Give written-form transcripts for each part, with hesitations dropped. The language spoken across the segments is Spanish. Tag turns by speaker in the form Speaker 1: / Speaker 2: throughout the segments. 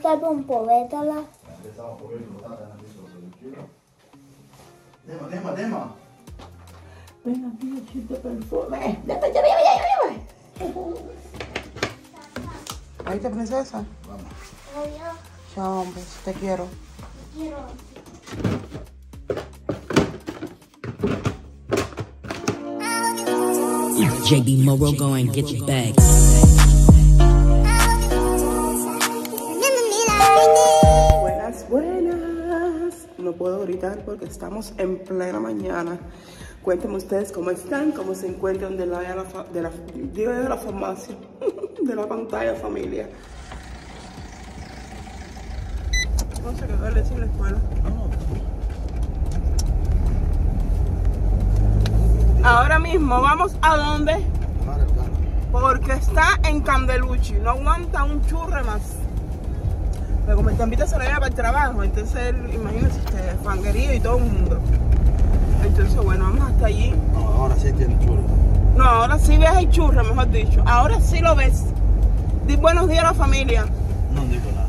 Speaker 1: estar un povétala.
Speaker 2: Dema.
Speaker 3: Ven aquí, echito perfume. Ahí está, princesa.
Speaker 2: Vamos.
Speaker 3: Chao, hombre, te quiero.
Speaker 4: JB Morrow, go and get your bag.
Speaker 3: Buenas. No puedo gritar porque estamos en plena mañana. Cuéntenme ustedes cómo están, cómo se encuentran de la farmacia, de la pantalla, familia. No sé qué darle sin la escuela. Ahora mismo vamos a dónde? Porque está en Candeluchi, no aguanta un churre más. Pero como el Tambita se lo lleva para el trabajo, entonces él, imagínense ustedes, fanguerío y todo el mundo. Entonces bueno, vamos hasta allí.
Speaker 2: No, ahora sí tiene churro.
Speaker 3: No, ahora sí ves el churre, mejor dicho. Ahora sí lo ves. Di buenos días a la familia.
Speaker 2: No digo nada.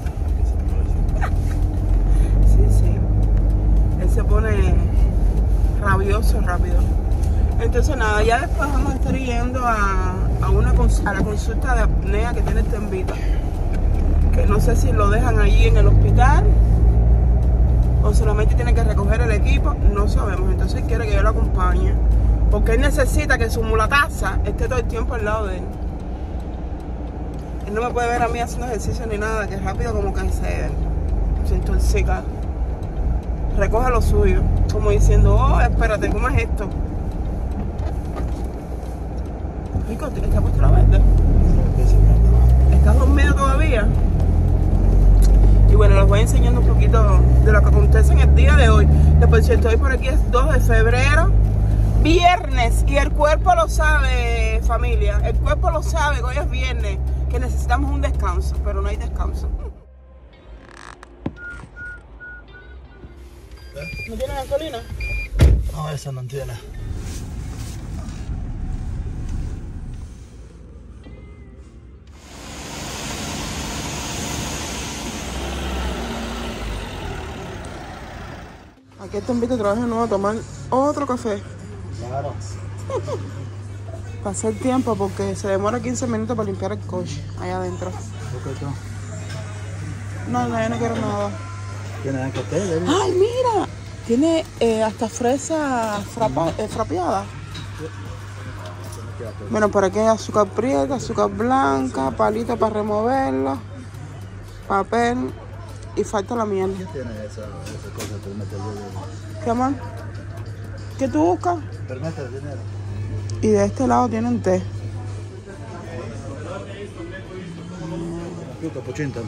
Speaker 3: Sí. Él se pone rabioso rápido. Entonces nada, ya después vamos a estar yendo a la consulta de apnea que tiene el Tambita. Que no sé si lo dejan allí en el hospital o solamente tiene que recoger el equipo, no sabemos. Entonces quiere que yo lo acompañe porque él necesita que su mulataza esté todo el tiempo al lado de él. Él no me puede ver a mí haciendo ejercicio ni nada, que rápido como que se intoxica. Recoge lo suyo, como diciendo, oh, espérate, ¿cómo es esto? Rico, ¿está puesto la verde? ¿Estás dormido todavía? Y bueno, les voy enseñando un poquito de lo que acontece en el día de hoy. Después, si estoy por aquí, es 2 de febrero, viernes, y el cuerpo lo sabe, familia. El cuerpo lo sabe que hoy es viernes, que necesitamos un descanso, pero no hay descanso. ¿No tiene gasolina?
Speaker 2: No, esa no tiene.
Speaker 3: Aquí te invito otra vez de nuevo a tomar otro café.
Speaker 2: Claro.
Speaker 3: Pasé el tiempo porque se demora 15 minutos para limpiar el coche allá adentro.
Speaker 2: ¿Por qué tú?
Speaker 3: No, yo no quiero nada.
Speaker 2: ¿Tiene que tener?
Speaker 3: ¡Ay, mira! Tiene hasta fresa frapeada. Bueno, por aquí hay azúcar prieta, azúcar blanca, palito para removerla, papel y falta la miel.
Speaker 2: ¿Qué tiene esa cosa? Permite el dinero.
Speaker 3: ¿Qué más? ¿Qué tú buscas?
Speaker 2: Permite el dinero.
Speaker 3: Y de este lado tienen té.
Speaker 2: Più cappuccino.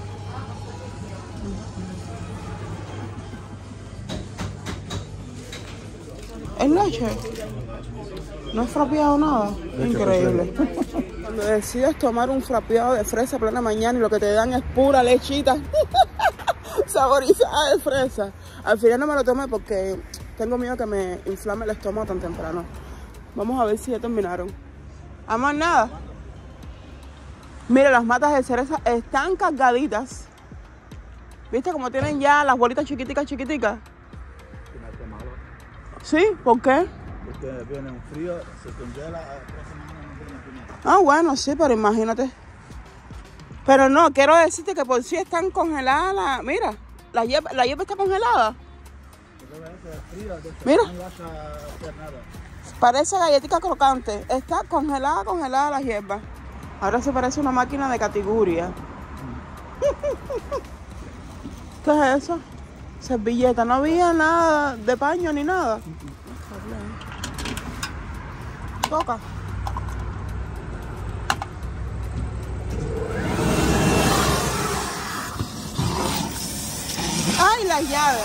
Speaker 3: ¿Es leche? No es frapeado nada. Increíble. Cuando decides tomar un frapeado de fresa a plena mañana y lo que te dan es pura lechita saborizada de fresa, al final no me lo tomé porque tengo miedo que me inflame el estómago tan temprano. Vamos a ver si ya terminaron. ¿A más nada? Mira, las matas de cereza están cargaditas. ¿Viste cómo tienen ya las bolitas chiquiticas? ¿Sí? ¿Por qué?
Speaker 2: Porque viene un frío, se congela, a 3 semanas no tiene pimienta.
Speaker 3: Ah, bueno, sí, pero imagínate. Pero no, quiero decirte que por sí están congeladas. Mira, la hierba está congelada. Mira,
Speaker 2: no vas a hacer nada.
Speaker 3: parece galletita crocante. Está congelada la hierba. Ahora se parece una máquina de categoría. ¿Qué es eso? Servilleta. No había nada de paño ni nada. Toca. ¡Ay, las llaves!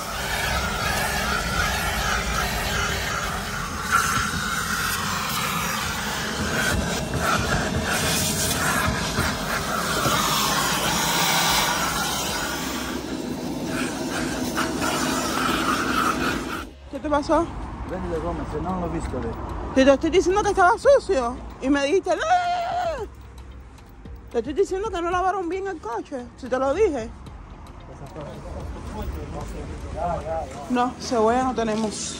Speaker 3: ¿Qué te pasó?
Speaker 2: Ven y le Gómez, no lo he visto de.
Speaker 3: Te estoy diciendo que estaba sucio y me dijiste, ¡no! Te estoy diciendo que no lavaron bien el coche, si te lo dije. No, cebolla no tenemos.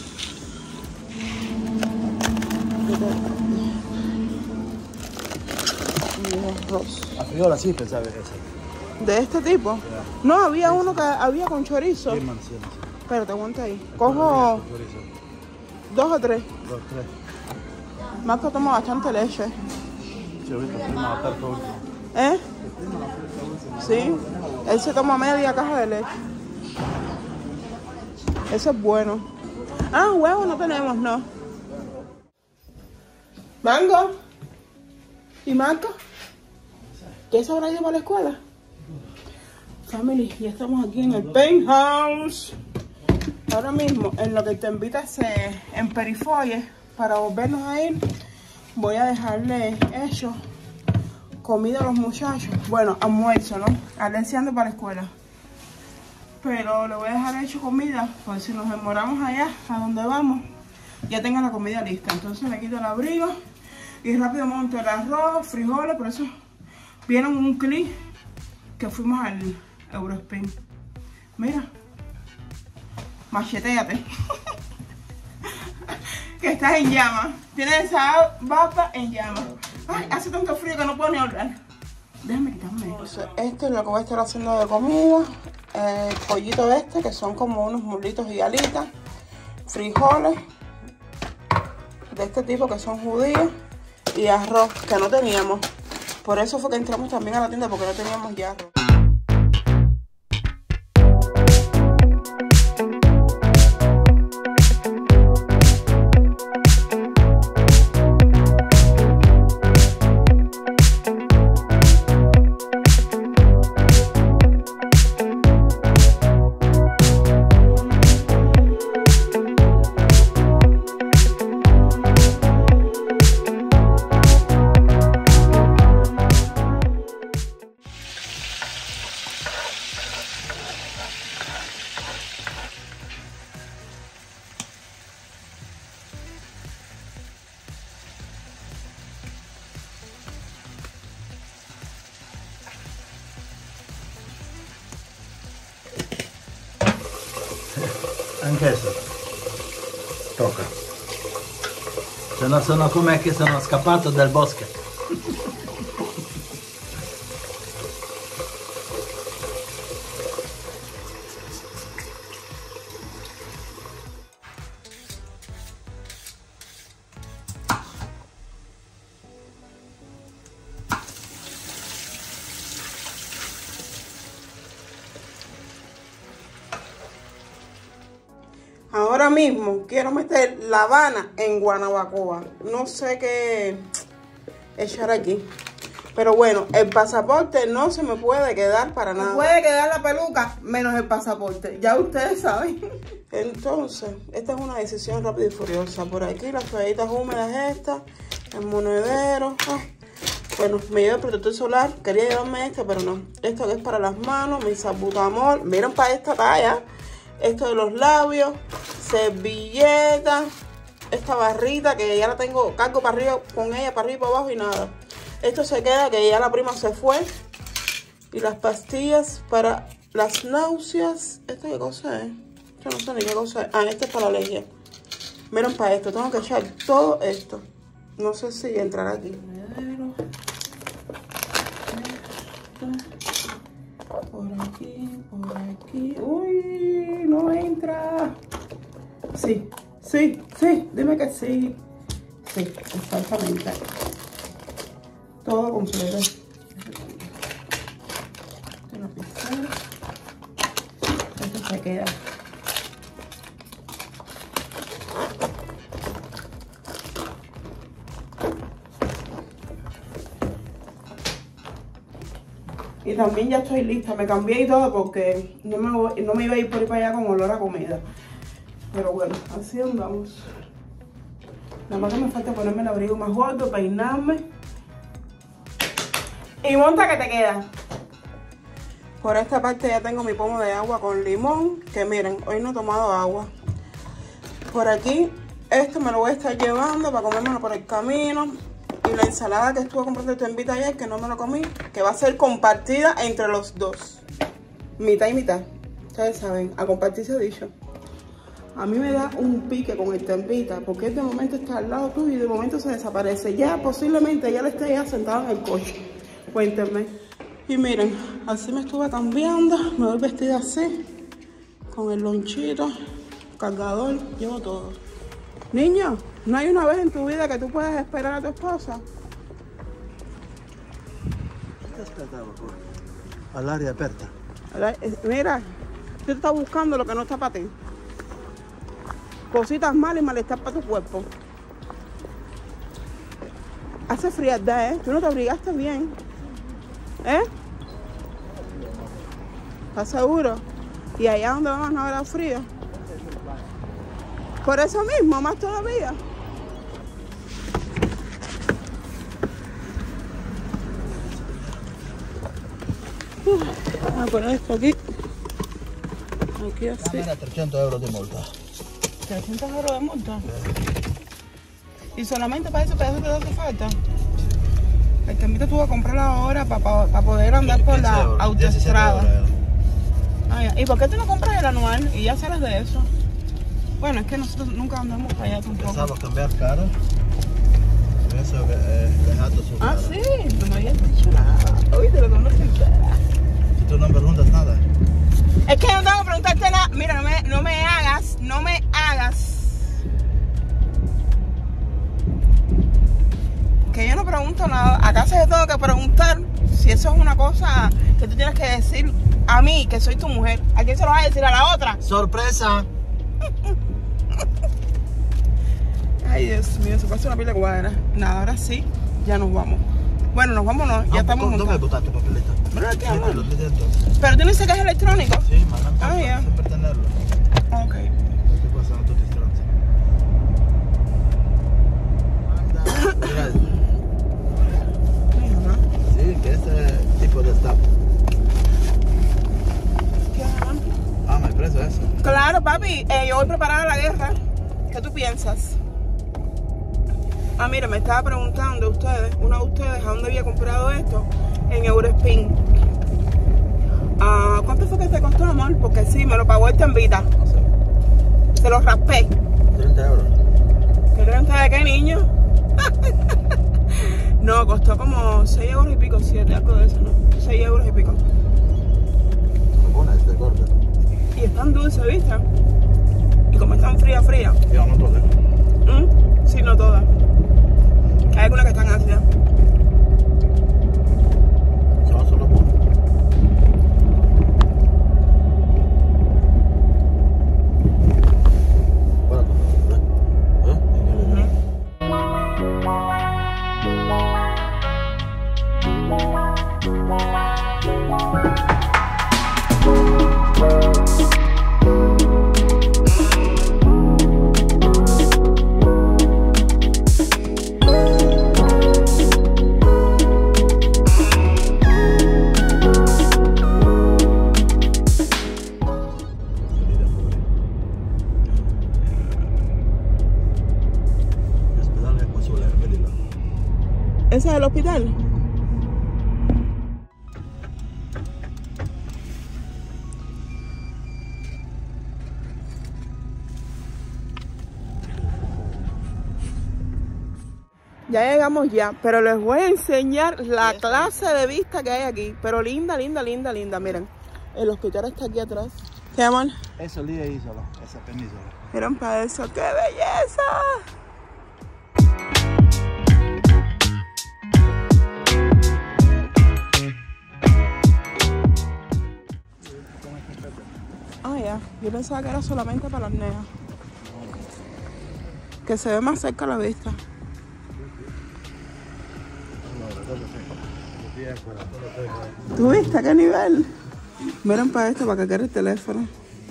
Speaker 3: Arroz.
Speaker 2: A friola sí pensaba que ese.
Speaker 3: ¿De este tipo? No, había uno que había con chorizo.
Speaker 2: Sí, man, sí.
Speaker 3: Espérate, aguanta ahí. Cojo
Speaker 2: Chorizo.
Speaker 3: 2 o 3.
Speaker 2: 2, 3.
Speaker 3: Marco toma bastante leche.
Speaker 2: Sí, ahorita fuimos a estar todo último.
Speaker 3: ¿Eh? Sí. Él se toma media caja de leche. Eso es bueno. Ah, huevos no tenemos, no. Mango. ¿Y Marco? ¿Qué se habrá ido para la escuela? Family, ya estamos aquí en el penthouse. Ahora mismo, en lo que te invitas en Perifolle, para volvernos a ir, voy a dejarle hecho comida a los muchachos. Bueno, almuerzo, ¿no? Alexia anda para la escuela. Pero le voy a dejar hecho comida, por si nos demoramos allá, a donde vamos, ya tenga la comida lista. Entonces le quito el abrigo y rápido monto el arroz, frijoles. Por eso vieron un clip que fuimos al Eurospin. Mira, macheteate. Que estás en llama. Tienes esa baba en llama. Ay, hace tanto frío que no puedo ni hablar. Déjame quitarme. Entonces, esto es lo que voy a estar haciendo de comida. El pollito este, que son como unos muslitos y alitas. Frijoles de este tipo que son judíos. Y arroz, que no teníamos. Por eso fue que entramos también a la tienda, porque no teníamos ya arroz.
Speaker 2: Anche eso. Tocca. Se no sono come che sono scappato dal bosco.
Speaker 3: Ahora mismo quiero meter La Habana en Guanabacoa. No sé qué echar aquí. Pero bueno, el pasaporte no se me puede quedar para nada. Puede quedar la peluca menos el pasaporte. Ya ustedes saben. Entonces, esta es una decisión rápida y furiosa. Por aquí las toallitas húmedas estas, el monedero. Ay. Bueno, me llevo el protector solar. Quería llevarme este, pero no. Esto que es para las manos, mi salbutamol. Miren para esta talla. Esto de los labios, servilleta, esta barrita que ya la tengo, cargo para arriba con ella, para arriba y para abajo y nada. Esto se queda, que ya la prima se fue. Y las pastillas para las náuseas. ¿Esto qué cosa es? Esto no sé ni qué cosa es. Ah, este es para la alergia. Miren para esto, tengo que echar todo esto. No sé si entrará aquí. Por aquí, por aquí. Uy, no entra. Sí, sí, sí. Dime que sí. Sí, exactamente. Todo completo. Esto se queda. Y también ya estoy lista, me cambié y todo porque no me iba a ir por ahí para allá con olor a comida. Pero bueno, así andamos. Nada más que me falta ponerme el abrigo más gordo, peinarme. Y monta que te queda. Por esta parte ya tengo mi pomo de agua con limón, que miren, hoy no he tomado agua. Por aquí, esto me lo voy a estar llevando para comérmelo por el camino. Y la ensalada que estuve comprando tu invita ayer, que no me lo comí, que va a ser compartida entre los dos. Mitad y mitad. Ustedes saben, a compartir se ha dicho. A mí me da un pique con el tempita, porque él de momento está al lado tuyo y de momento se desaparece. Ya posiblemente ya le esté ya sentado en el coche. Cuéntenme. Y miren, así me estuve cambiando, me voy vestida así, con el lonchito, cargador, llevo todo. Niño, ¿no hay una vez en tu vida que tú puedas esperar a tu esposa?
Speaker 2: Ti aspettavo qua, all'aria aperta.
Speaker 3: Mira, tú estás buscando lo que no está para ti. Cositas malas y malestar para tu cuerpo. Hace frialdad, ¿eh? Tú no te abrigaste bien. ¿Eh? ¿Estás seguro? ¿Y allá donde vamos no habrá frío? Por eso mismo, más todavía. Voy a poner esto aquí. Aquí así.
Speaker 2: Camera 300 euro di multa.
Speaker 3: 300 euros de multa. Y solamente para ese pedazo te hace falta. El tempita tuvo que comprarlo ahora para poder andar por la autoestrada. ¿Y por qué tú no compras el anual y ya sales de eso? Bueno, es que nosotros nunca andamos para allá tampoco.
Speaker 2: Pensavo cambiar caro. Penso che è legato su.
Speaker 3: Ah, sí, tú no habías dicho nada. Uy, te lo conozco entera.
Speaker 2: Si tú no me preguntas nada.
Speaker 3: Es que no tengo que preguntarte nada. Mira, no me hagas. Que yo no pregunto nada. ¿Acaso yo tengo que preguntar si eso es una cosa que tú tienes que decir a mí, que soy tu mujer? ¿A quién se lo vas a decir? ¿A la otra?
Speaker 2: Sorpresa.
Speaker 3: Ay, Dios mío, se pasa una pila de cuadra. Nada, ahora sí, ya nos vamos. Bueno, nos vamos, no, ya estamos montados.
Speaker 2: ¿Dónde hai buttato il papelletto?
Speaker 3: Mira aquí,
Speaker 2: Sì,
Speaker 3: amor.
Speaker 2: quello lì dentro.
Speaker 3: Pero tú no dices que es electrónico.
Speaker 2: Sì, ma non
Speaker 3: Ah, yeah.
Speaker 2: sempre tenerlo.
Speaker 3: Ok.
Speaker 2: Perché qua sono tutti stronzi. Grazie.
Speaker 3: Mira,
Speaker 2: Sì, che è tipo de stop. Ah, ma hai preso eso?
Speaker 3: claro, papi, yo voy preparada a la guerra. ¿Qué tú piensas? Ah, mira, me estaba preguntando una de ustedes, ¿a dónde había comprado esto? En Eurospin. ¿Cuánto fue que te costó, amor? Porque sí, me lo pagó el tempita.
Speaker 2: No sé.
Speaker 3: Se lo raspé.
Speaker 2: 30 euros.
Speaker 3: ¿Qué 30 de qué, niño? No, costó como 6 euros y pico, 7, algo de eso, ¿no? 6 euros y pico.
Speaker 2: Buona este gordo.
Speaker 3: Y están dulces, ¿viste? Y como están frías.
Speaker 2: Io non tolle.
Speaker 3: Sí, no todas. Hay algunas que están ácidas.
Speaker 2: Sono solo buone. Guarda.
Speaker 3: ¿Esa es el hospital? Ya llegamos ya, pero les voy a enseñar la clase de vista que hay aquí. Pero linda, miren. El hospital está aquí atrás. ¿Qué llaman?
Speaker 2: Eso lì è isola, esa penisola.
Speaker 3: Miren para eso, ¡qué belleza! Ah, ya. Yo pensaba que era solamente para las neas. Que se ve más cerca la vista. ¿Tú viste qué nivel? Miren para esto, para que quede el teléfono.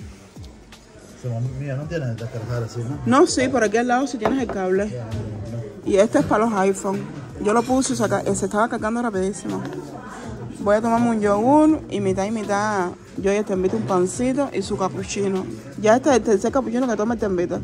Speaker 2: Mira, no tienes que cargar así, ¿no?
Speaker 3: No, sí, por aquí al lado sí tienes el cable. Y este es para los iPhone. Yo lo puse y se estaba cargando rapidísimo. Voy a tomarme un yogur y mitad. Yo ya te invito un pancito y su cappuccino. Ya este es el tercer cappuccino que toma el tempita.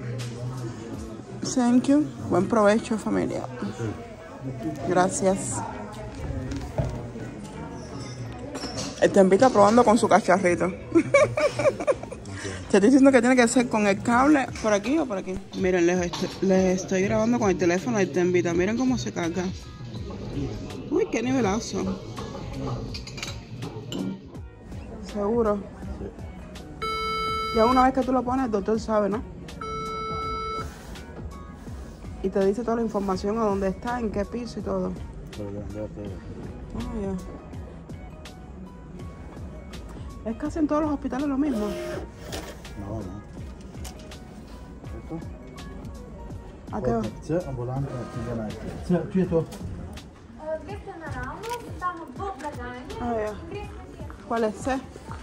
Speaker 3: Thank you. Buen provecho, familia. Gracias. El Tempita probando con su cacharrito. Te estoy diciendo que tiene que ser con el cable por aquí o por aquí. Miren, les estoy grabando con el teléfono del Tempita. Miren cómo se carga. Uy, qué nivelazo. Seguro. Ya una vez que tú lo pones, el doctor sabe, ¿no? Y te dice toda la información a dónde está, en qué piso y todo. Oh, yeah. Es casi en todos los hospitales lo mismo.
Speaker 2: No, no.
Speaker 3: ¿A qué hora?
Speaker 2: Це амбулантна цінганайка. Це чуєте?
Speaker 3: Ah, yeah. ¿Cuál es C?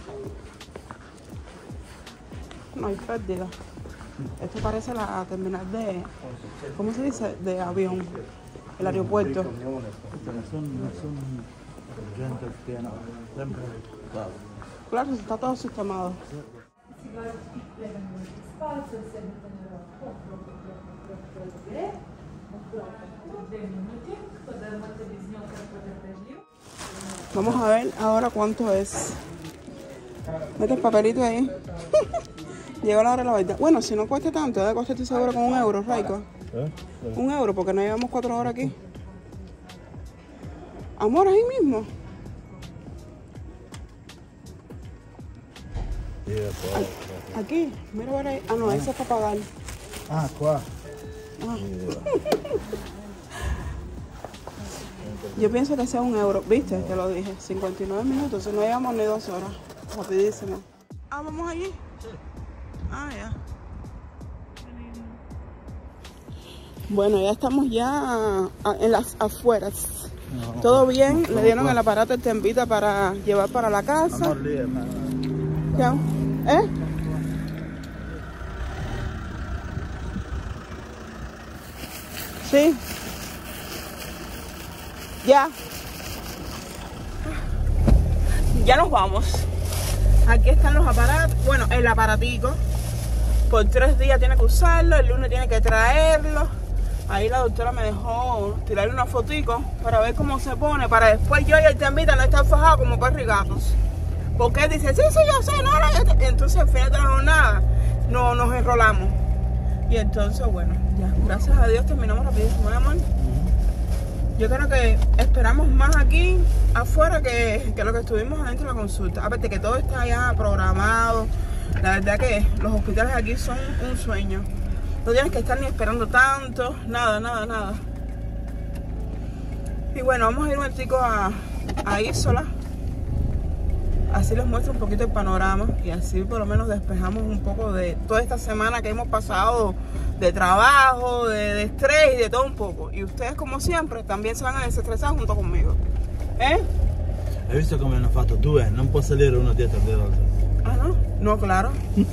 Speaker 3: No hay pérdida. Esto parece la terminal de... ¿Cómo se dice? De avión. El aeropuerto.
Speaker 2: Не son urgentes que no. Siempre. Claro.
Speaker 3: Claro, está todo sistemado. Vamos a ver ahora cuánto es. Mete el papelito ahí. Llegó la hora de la verdad. Bueno, si no cuesta tanto, debe costar seguro con €1, Raico. €1, porque no llevamos 4 horas aquí. Amor, ahí mismo. Aquí, mira por ahí. Ah, no, eso es para pagar.
Speaker 2: Ah, qua.
Speaker 3: Ah. Yo pienso que sea €1, ¿viste? Te lo dije. 59 minutos, si no llevamos ni 2 horas. Rapidísimo. Ah, ¿vamos allí? Sí. Ah, ya. Bueno, ya estamos ya en las afueras. No, todo bien, le dieron el aparato al Tempita para llevar para la casa. Ya. ¿Eh? Sí. Ya. Ya nos vamos. Aquí están los aparatos. Bueno, el aparatico. Por 3 días tiene que usarlo. El lunes tiene que traerlo. Ahí la doctora me dejó tirarle una fotico para ver cómo se pone. Para después yo y el Tempita no estar fajados como perros y gatos. Porque él dice, sí, yo sé, no. Entonces al final de la jornada no nos enrolamos. Y entonces, bueno, ya, gracias a Dios terminamos rapidísimo, ¿no, amor? Yo creo que esperamos más aquí afuera que lo que estuvimos adentro de la consulta. Aparte que todo está ya programado. La verdad que los hospitales aquí son un sueño. No tienes que estar ni esperando tanto. Nada. Y bueno, vamos a ir un momentico a Isola. Así les muestro un poquito el panorama. Y así por lo menos despejamos un poco de toda esta semana que hemos pasado de trabajo, de estrés y de todo un poco. Y ustedes, como siempre, también se van a desestresar junto conmigo. ¿Eh?
Speaker 2: Hai visto come hanno fatto 2? Non può salire uno dietro dell'altro.
Speaker 3: Ah, no? No, claro.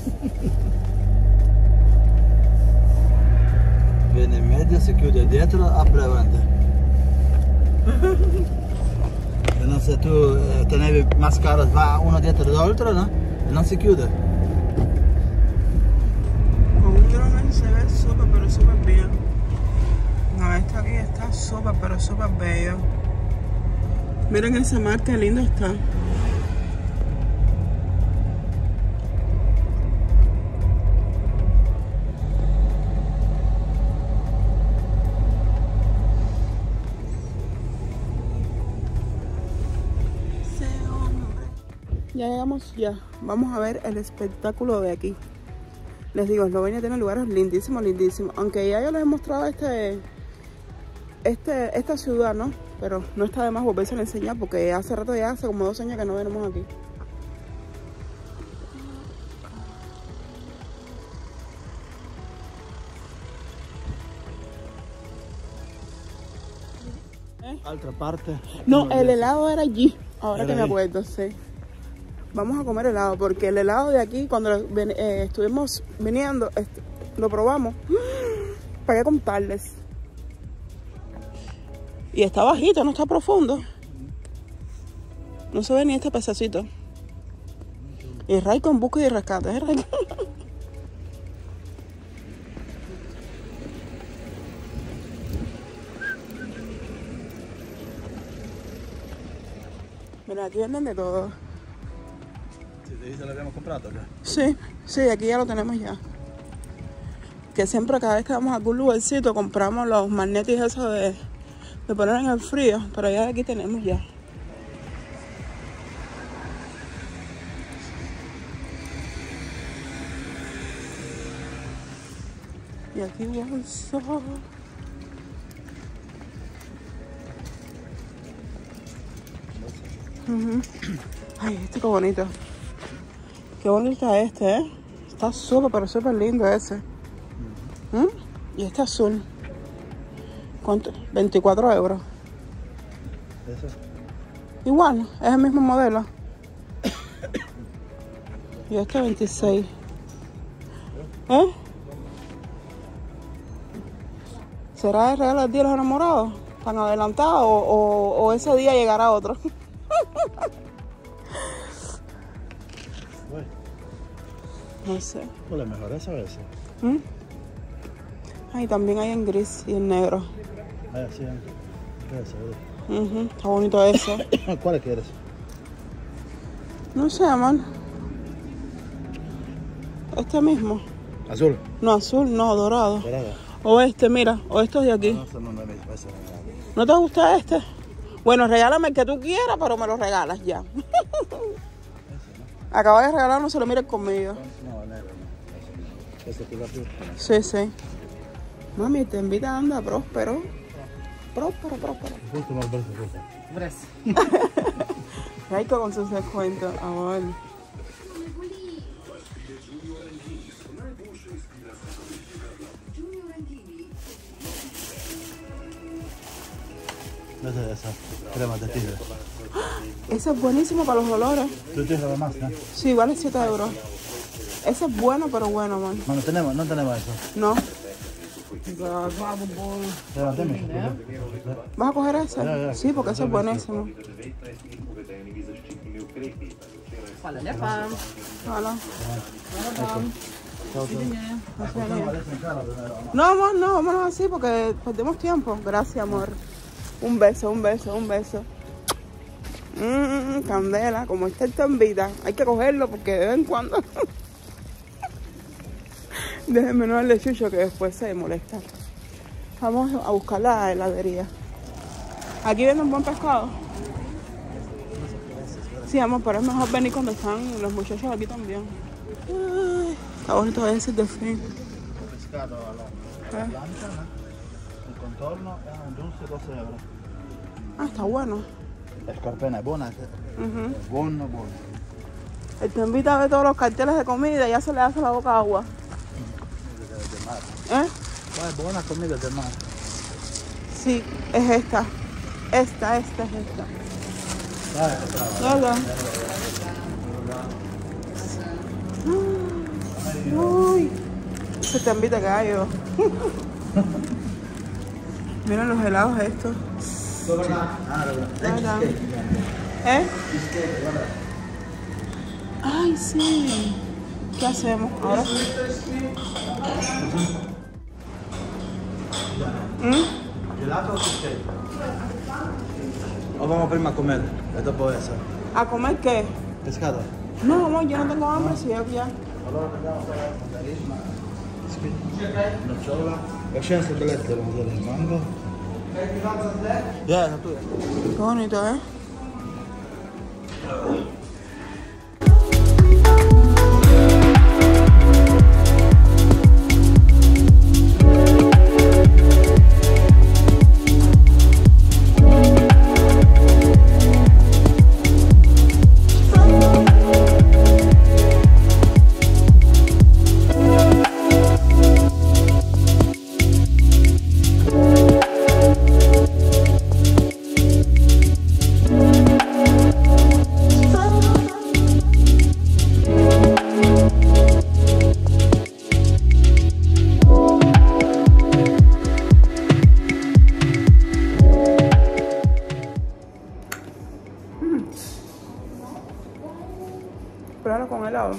Speaker 2: Viene in medio, si chiude dietro, apre avanti. Se no, se tu tenevi mascara, va uno dietro dell'altro, no? E non si chiude.
Speaker 3: Con un drone se ve súper, pero súper bien. No, este aquí está súper, pero súper bello. Miren ese mar, qué lindo está. Ya llegamos ya. Vamos a ver el espectáculo de aquí. Les digo, Eslovenia tiene lugares lindísimos. Aunque ya yo les he mostrado esta ciudad, ¿no? Pero no está de más volverse a enseñar porque hace rato ya, hace como 2 años que no venimos aquí.
Speaker 2: Altra parte.
Speaker 3: No, el helado era allí. Ahora que me acuerdo, sí. Vamos a comer helado porque el helado de aquí, cuando estuvimos viniendo, lo probamos. ¿Para qué contarles? Y está bajito, no está profundo. No se ve ni este pececito. Y Raico en busca y rescate, ¿eh, Raico? Mira, aquí venden de todo.
Speaker 2: ¿Y se lo habíamos comprado acá?
Speaker 3: Sí, sí, aquí ya lo tenemos ya. Que siempre cada vez que vamos a algún lugarcito compramos los magnetis esos de poner en el frío, pero ya aquí tenemos ya. Y aquí bolso. Ay, este qué bonito. Qué bonito está este, ¿eh? Está súper, pero súper lindo ese. Y este azul. ¿Cuánto? 24 euros.
Speaker 2: ¿Eso?
Speaker 3: Igual, es el mismo modelo. Y este 26. ¿Eh? ¿Será el regalo del Día de los Enamorados? ¿Tan adelantado o ese día llegará otro?
Speaker 2: Bueno,
Speaker 3: No sé.
Speaker 2: pues lo mejor es ese.
Speaker 3: Ay, también hay en gris y en negro.
Speaker 2: Ah, sí, ese,
Speaker 3: Está bonito ese.
Speaker 2: ¿Cuál quieres?
Speaker 3: No sé, amor. Este mismo.
Speaker 2: Azul.
Speaker 3: No, azul, no, dorado.
Speaker 2: Dorada.
Speaker 3: O este, mira, o estos de aquí.
Speaker 2: No, ese no es mismo, ese no es.
Speaker 3: ¿No te gusta este? Bueno, regálame el que tú quieras, pero me lo regalas ya. Acaba de regalar, no se lo mires conmigo.
Speaker 2: No, negro no. Ese que va a ser.
Speaker 3: Sí, sí. Mami, te invita a andar próspero. Próspero.
Speaker 2: Justo más verso, justo.
Speaker 3: Rico con sus descuentos, amor.
Speaker 2: Esa crema de tigre.
Speaker 3: Ese es buenísimo para los olores.
Speaker 2: ¿Tú tienes algo más, no?
Speaker 3: Sí, vale 7 euros. Ese es bueno, pero bueno, man.
Speaker 2: No, no tenemos eso.
Speaker 3: No.
Speaker 2: Levantemos.
Speaker 3: ¿Vas a coger ese?
Speaker 2: Ya.
Speaker 3: Sí, porque ese es buenísimo. Hola. No, amor, no, vámonos así porque perdemos tiempo. Gracias, amor. Un beso. Candela, como está el tambita, hay que cogerlo porque de vez en cuando. Déjenme no darle chucho que después se molesta. Vamos a buscar la heladería. Aquí venden buen pescado. Sí, amor, pero es mejor venir cuando están los muchachos aquí también. Ay, está bonito ese de fin.
Speaker 2: Pescado a la plancha, ¿no? El contorno es un dulce 12 euros.
Speaker 3: Ah, está bueno.
Speaker 2: Escarpena es buena. Buena.
Speaker 3: El tambita ve todos los carteles de comida y ya se le hace la boca agua. ¿Eh?
Speaker 2: Buena comida del mar.
Speaker 3: Sí, es esta. Esta es esta. Hola. Uy, ese tambita gallo. Miren los helados estos. ¿Eh? Ay, sí. ¿Qué hacemos ahora?
Speaker 2: ¿Gelato o cheesecake? O vamos prima a comer. Esto puede ser.
Speaker 3: ¿A comer qué?
Speaker 2: Pescado.
Speaker 3: No, amor, yo no tengo hambre, si yo ya.
Speaker 2: Nocciola. Lasciamo il belletto, lo vedete il mango. Ya, tu.
Speaker 3: Qué bonito, ¿eh? Pruébalo con helado.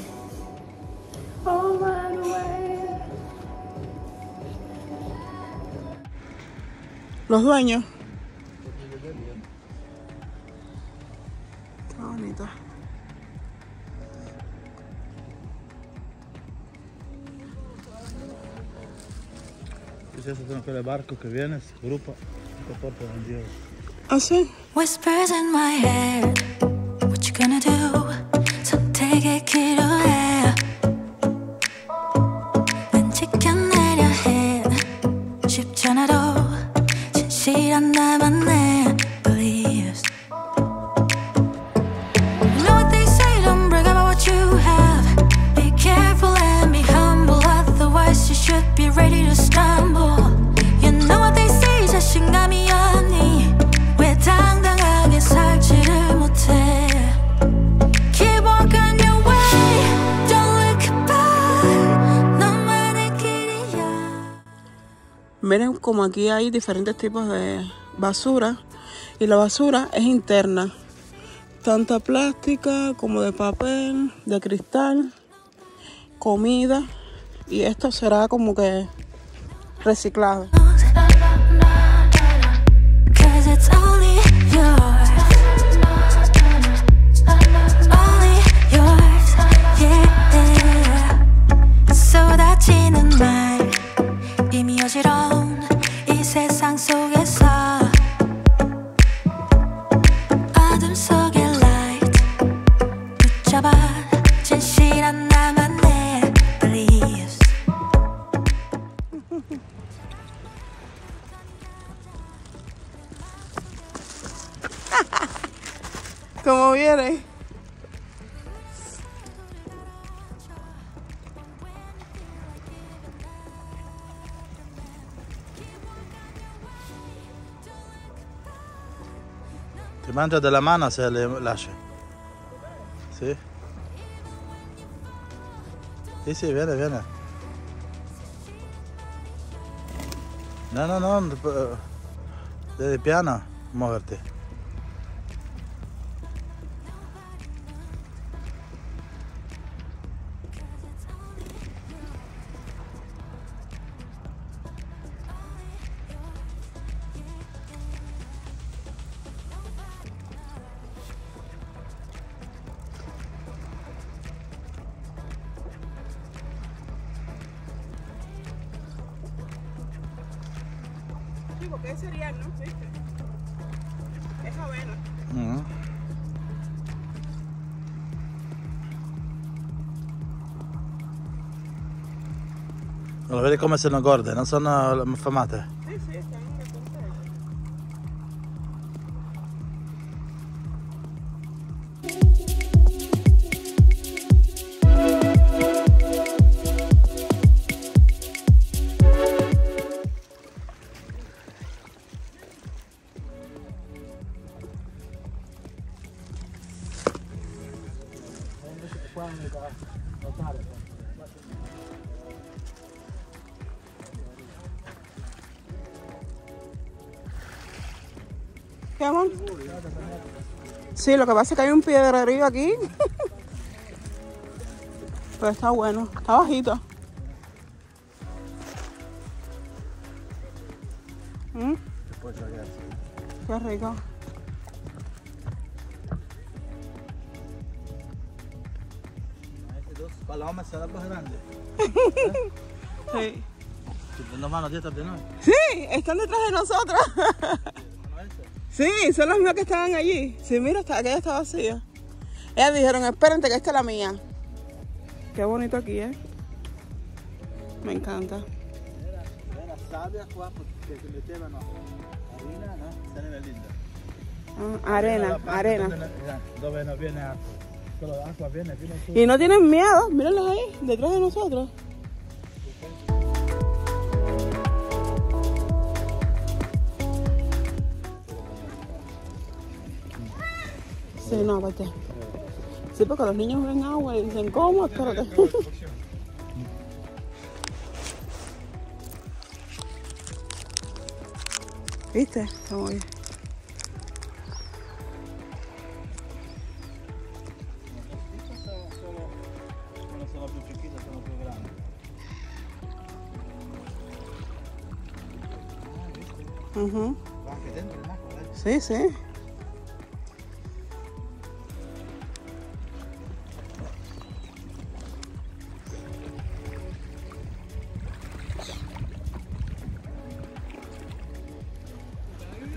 Speaker 3: Los dueños. Qué bonito.
Speaker 2: Esos son aquellos barcos que vienen, grupo, te portan en Dios.
Speaker 3: ¿Ah, sí?
Speaker 1: Whispers in my head, what you gonna do? 선택의 기로에 왠지 껴내려 해 쉽지 않아도 진실한 나만의 beliefs. You know what they say, don't brag about what you have. Be careful and be humble, otherwise you should be ready to stumble. You know what they say, 자신감이 없니? 왜 당당하게 살지를 못해? Keep walking your way, don't look back. 너만의 길이야.
Speaker 3: Miren como aquí hay diferentes tipos de basura y la basura es interna, tanta plástica como de papel, de cristal, comida, y esto será como que reciclado.
Speaker 1: 'Cause it's only yours, only yours, yeah. 쏟아지는 말 이미 어지러운 이 세상 속에서 어둠 속의 light 붙잡아 진실한 나만의 beliefs.
Speaker 3: ¿Cómo viene?
Speaker 2: Ti mangia della mano se le lasci. Sì? Sì, sì, viene, viene. No, no, no, devi piano muoverti.
Speaker 3: Sí, porque es cereal, ¿no? ¿Viste? Es avena.
Speaker 2: Allora, vedi come sono gorde, non sono affamate.
Speaker 3: Sí, sí, están en la punta de eso. ¿Qué, amor? Sí, lo que pasa es que hay un piedrerío aquí. Pero está bueno, está bajito. Qué rico.
Speaker 2: Questi dos palomas sarebbero grandi.
Speaker 3: Sí.
Speaker 2: Ci prendono mano dietro di noi.
Speaker 3: Sí, están detrás de nosotros. Sí, son los mismos que estaban allí. Sí, mira, aquella está vacía. Ellas dijeron, espérate que esta es la mía. Qué bonito aquí, ¿eh? Me encanta.
Speaker 2: Era sabbia qua che si mettevano arena, no? Sarebbe linda.
Speaker 3: Ah, arena, arena.
Speaker 2: Dove non viene acqua. Solo l'acqua viene fino su.
Speaker 3: Y no tienen miedo, mírenlos ahí, detrás de nosotros. Sí, no, aparte. Sí, porque los niños ven agua y dicen, ¿cómo? Espérate. ¿Viste? Está muy bien.
Speaker 2: Sono più chiquite, sono più grandi. Va anche dentro l'acqua, dai.
Speaker 3: Sí, sí.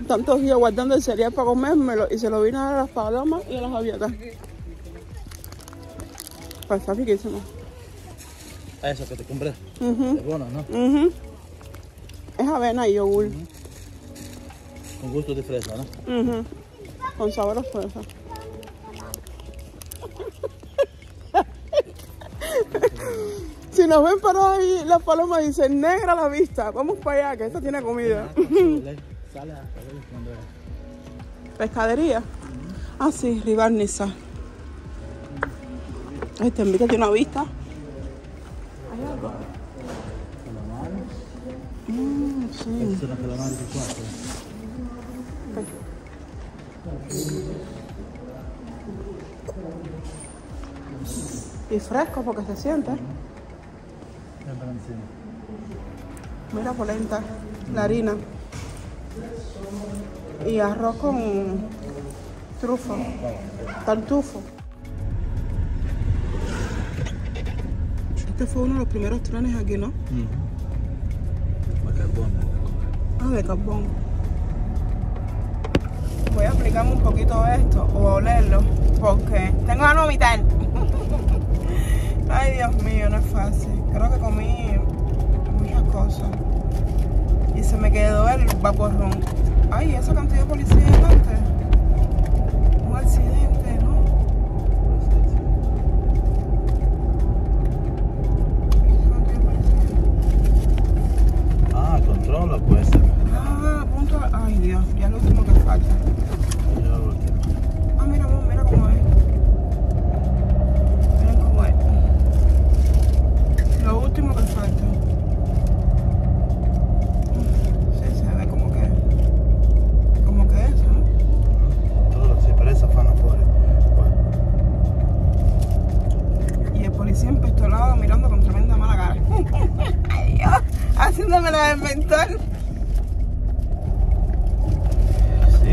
Speaker 3: tantos días guardando el cereal para comérmelo y se lo vino a dar a las palomas y a las gaviotas. Pues está riquísimo.
Speaker 2: Eso que te compré.
Speaker 3: Uh-huh.
Speaker 2: Es bueno, ¿no?
Speaker 3: Uh-huh. Es avena y yogur.
Speaker 2: Con gusto de fresa, ¿no?
Speaker 3: Uh-huh. Con sabor a fresa. Si nos ven parados ahí, las palomas dicen negra la vista. Vamos para allá, que esta tiene comida.
Speaker 2: Sale a cuando
Speaker 3: ¿Pescadería? Ah, sí, Ribarniza. Ay, te invito a una vista. ¿Hay algo? Sí.
Speaker 2: Estos son los calamares de cuatro.
Speaker 3: Y fresco porque se siente. Mira, polenta, la harina. Y arroz con trufo, tartufo. Este fue uno de los primeros trenes aquí, ¿no?
Speaker 2: De carbón.
Speaker 3: Ah, de carbón. Voy a aplicarme un poquito esto o a olerlo porque tengo ganas de vomitar. Ay, Dios mío, no es fácil. Creo que comí muchas cosas y se me quedó el vaporrón. Ay, esa cantidad de policía delante. Un accidente, ¿no?
Speaker 2: Ah, controla pues.
Speaker 3: Ah, punto. Ay, Dios, ya lo último que falta. Ah, mira, mira cómo es. Miren cómo es. Lo último que falta. Sí, se ve como que eso, ¿no?
Speaker 2: Todo se parece a fan afuera.
Speaker 3: Y el policía empistolado mirando con tremenda mala cara. Ay, Dios, haciéndome la del mentor.
Speaker 2: Sí.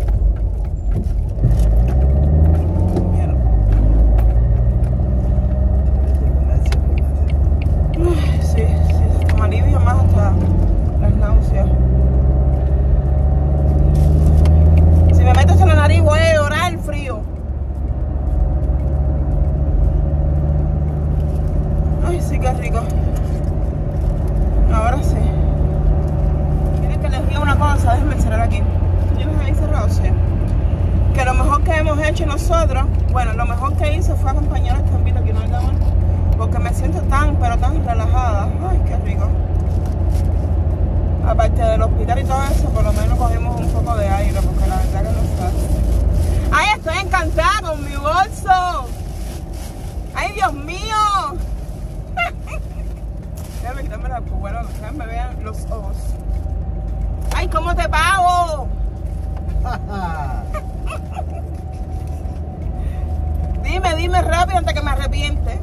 Speaker 3: Sí, hasta me alivia más hasta las náuseas. Si me meto en la nariz voy a llorar el frío. Ay, sí, qué rico. Ahora sí. Miren que les digo una cosa, déjenme cerrar aquí. ¿Tienes ahí cerrado? Sí. Que lo mejor que hemos hecho nosotros, bueno, lo mejor que hice fue acompañar a Estampito aquí, ¿no? Porque me siento tan, pero tan relajada. Ay, qué rico. Aparte del hospital y todo eso, por lo menos cogimos un poco de aire, porque la verdad que no es fácil. ¡Ay, estoy encantada con mi bolso! ¡Ay, Dios mío! Déjame quitarme la bueno, que me vean los ojos. ¡Ay, cómo te pago! Dime rápido antes que me arrepiente.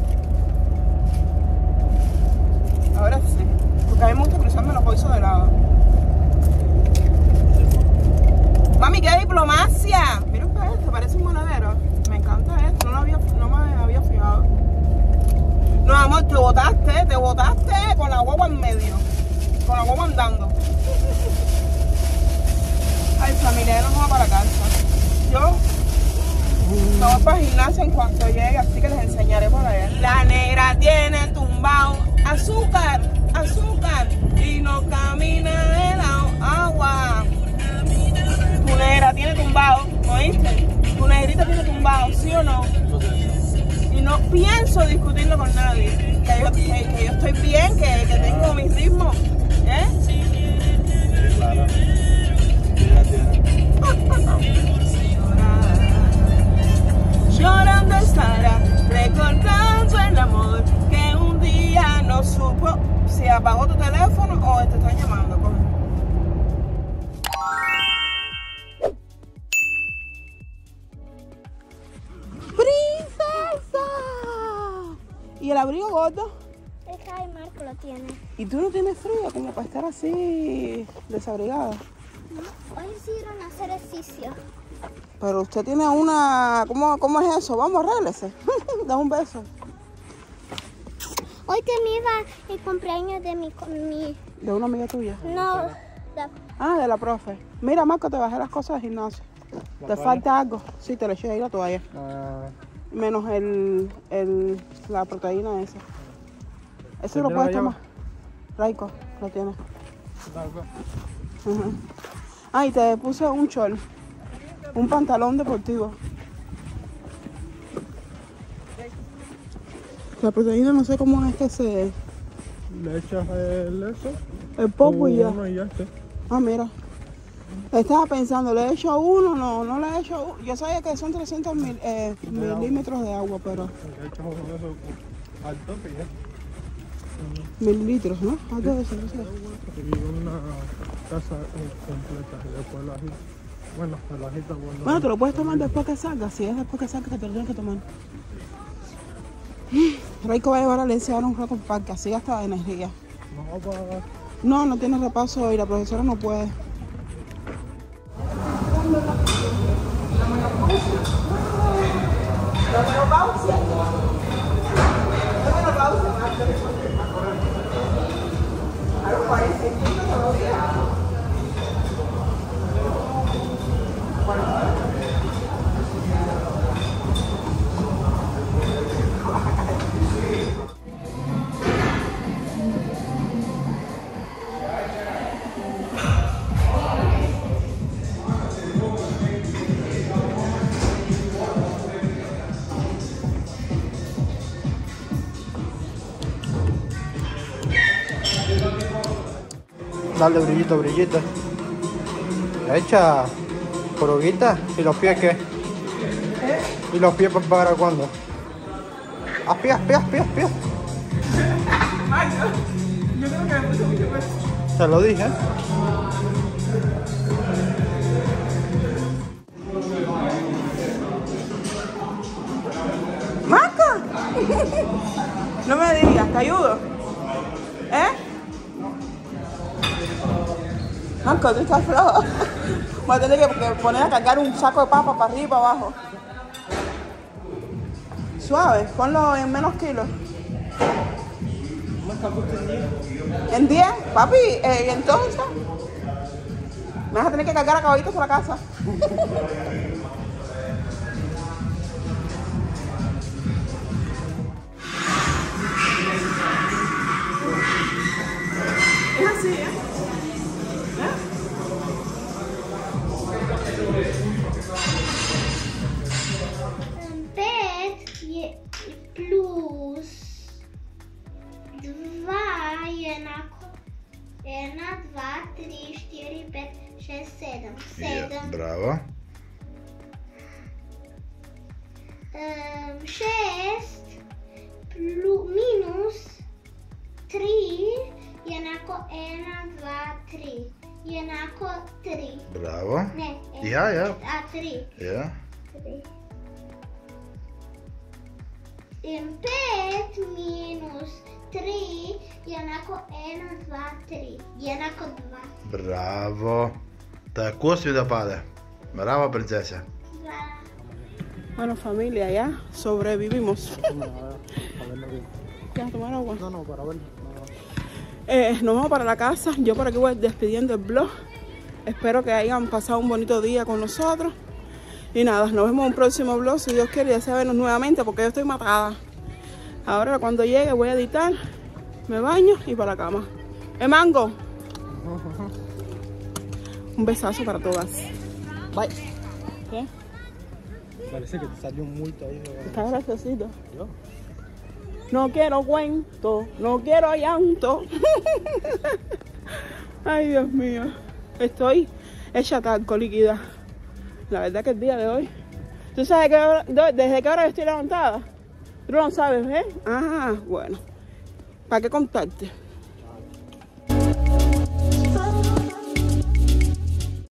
Speaker 3: Ahora sí, porque a mí me gusta cruzarme los bolsos de lado. Mami, qué diplomacia. Mira esto, parece un monedero. Me encanta esto, no me había fijado. No, amor, te botaste con la guagua en medio. Con la guagua andando. Ay, familia, nos vamos para casa. Yo me voy para el gimnasio en cuanto llegue, así que les enseñaré por allá. La negra tiene tumbao azúcar, y no camina el agua. Tu negra tiene tumbao, ¿oíste? Tu negrita tiene tumbao, ¿sí o no? Y no pienso discutirlo con nadie. Que yo estoy bien, que tengo mi ritmo. ¿Eh?
Speaker 2: Claro.
Speaker 3: Llorando estará, recordando el amor que un día no supo si apagó tu teléfono o te están llamando. ¡Princesa! ¿Y el abrigo gordo?
Speaker 5: Es que ay, Marco lo tiene.
Speaker 3: ¿Y tú no tienes frío como para estar así desabrigada?
Speaker 5: No, hoy hicieron hacer ejercicio.
Speaker 3: Pero usted tiene una... ¿Cómo es eso? Vamos, arréglese. Da un beso.
Speaker 5: Hoy que me iba el cumpleaños de mi...
Speaker 3: ¿De una amiga tuya?
Speaker 5: No,
Speaker 3: Ah, de la profe. Mira, Marco, te bajé las cosas del gimnasio. ¿Te falta algo? Sí, te lo eché ahí la toalla. Menos la proteína esa. Eso lo puedes tomar. Raico, lo tienes. Ah, y te puse un short. Un pantalón deportivo. La proteína no sé cómo es que se...
Speaker 6: Le echas
Speaker 3: el popo y ya.
Speaker 6: y ya está.
Speaker 3: Ah, mira. Estaba pensando, ¿le he hecho uno? No le he hecho uno. Yo sabía que son 300 milímetros de agua, pero...
Speaker 6: Le echas uno de esos al tope y ya.
Speaker 3: Mililitros, ¿no? Algo de eso, no sé.
Speaker 6: Y una taza completa. Y después la agita. Bueno, la agita cuando...
Speaker 3: Bueno, te lo puedes tomar después que salga. Si es después que salga, te lo tienes que tomar. Raico va a llevar a Alencia ahora un rato para que así gasta energía. No tiene repaso y la profesora no puede.
Speaker 2: Dale, brillito, brillito. Echa poroguita. ¿Y los pies qué? ¿Y los pies para cuándo? ¡Haz pies!
Speaker 3: Ay, no. Yo creo que me puse mucho peso.
Speaker 2: Te lo dije.
Speaker 3: ¡Marco! No me digas, ¿te ayudo? Marco, tú estás flojo. Voy a tener que poner a cargar un saco de papa para arriba y para abajo. Suave, ponlo en menos kilos. ¿En 10? Papi, ¿y entonces? Me vas a tener que cargar a caballitos por la casa. Es así, ¿eh?
Speaker 5: Plus 2 1, 2, 3, 4, 5, 6, 7. 7.
Speaker 2: Bravo.
Speaker 5: 6 minus 3 jednako 1, 2, 3. Jednako 3.
Speaker 2: Bravo.
Speaker 5: Ne,
Speaker 2: Ja.
Speaker 5: a 3.
Speaker 2: Ja.
Speaker 5: 3. 5 minus 3 jednako 1, 2, 3. Jednako 2.
Speaker 2: Bravo. Tako svi da pade. Bravo, princesa.
Speaker 3: Bueno, familia, ya sobrevivimos. ¿Quieres tomar agua?
Speaker 6: No, para ver.
Speaker 3: Nos vamos para la casa. Yo por aquí voy despidiendo el vlog. Espero que hayan pasado un bonito día con nosotros. Y nada, nos vemos en un próximo vlog. Si Dios quiere, ya se vernos nuevamente porque yo estoy matada. Ahora cuando llegue voy a editar, me baño y para la cama. Mango. Un besazo para todas. Bye. ¿Qué?
Speaker 6: Parece que te salió un multo ahí.
Speaker 3: Está graciosito.
Speaker 6: ¿Yo?
Speaker 3: No quiero cuento, no quiero llanto. Ay, Dios mío. Estoy hecha talco, líquida. La verdad que el día de hoy... ¿Tú sabes desde qué hora estoy levantada? Tú no sabes, ¿eh? Ah, bueno. ¿Para qué contarte?